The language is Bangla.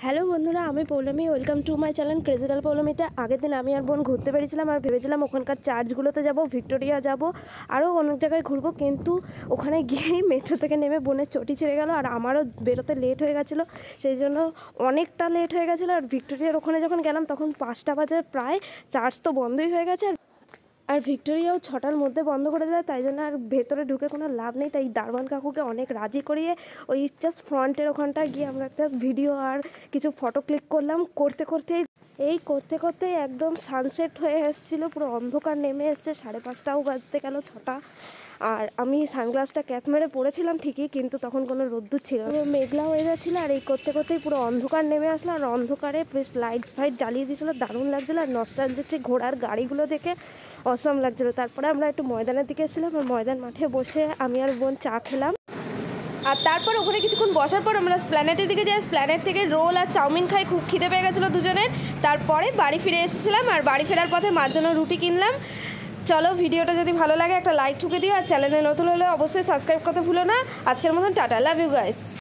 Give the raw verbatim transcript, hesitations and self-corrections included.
হ্যালো বন্ধুরা, আমি Poulami. Welcome to my channel ক্রেজিটাল পৌলমীতে। আগের দিন আমি আর বোন ঘুরতে বেরিয়েছিলাম আর ভেবেছিলাম ওখানকার চার্চগুলোতে যাব, ভিক্টোরিয়া যাব, আরও অনেক জায়গায় ঘুরবো। কিন্তু ওখানে গিয়েই মেট্রো থেকে নেমে বোনের চটি ছিঁড়ে গেল আর আমারও বেরোতে লেট হয়ে গেছিলো, সেই জন্য অনেকটা লেট হয়ে গেছিলো। আর ভিক্টোরিয়ার ওখানে যখন গেলাম তখন পাঁচটা বাজে প্রায়, চার্চ তো বন্ধই হয়ে গেছে। আর আর ভিক্টোরিয়াও ছটার মধ্যে বন্ধ করে দেয়, তাই জন্য আর ভেতরে ঢুকে কোনো লাভ নেই। তাই দারোয়ান কাকুকে অনেক রাজি করিয়ে ওই জাস্ট ফ্রন্টের ওখানটায় গিয়ে আমরা একটা ভিডিও আর কিছু ফটো ক্লিক করলাম। করতে করতেই এই করতে করতেই একদম সানসেট হয়ে এসেছিলো, পুরো অন্ধকার নেমে এসছে, সাড়ে পাঁচটাও বাজতে গেল, ছটা। আর আমি সানগ্লাসটা ক্যাপ মেরে পড়েছিলাম ঠিকই, কিন্তু তখন কোনো রোদ্দুর ছিল না, মেঘলা হয়ে যাচ্ছিলো। আর এই করতে করতেই পুরো অন্ধকার নেমে আসলো, আর অন্ধকারে বেশ লাইট ফাইট জ্বালিয়ে দিয়েছিলো, দারুণ লাগছিলো। আর নস্টালজিক যে ঘোড়ার গাড়িগুলো দেখে অসম লাগছিলো। তারপরে আমরা একটু ময়দানের দিকে এসেছিলাম, আর ময়দান মাঠে বসে আমি আর বোন চা খেলাম। আর তারপর ওখানে কিছুক্ষণ বসার পর আমরা স্প্ল্যানেটের দিকে যাই। স্প্ল্যানেট থেকে রোল আর চাউমিন খাই, খুব খিদে পেয়ে গেছিলো দুজনের। তারপরে বাড়ি ফিরে এসেছিলাম, আর বাড়ি ফেরার পথে মার জন্য রুটি কিনলাম। চলো, ভিডিওটা যদি ভালো লাগে একটা লাইক ঠুকে দিও, আর চ্যানেলে নতুন হলে অবশ্যই সাবস্ক্রাইব করতে ভুলো না। আজকের মতন টাটা, লাভ ইউ গাইস।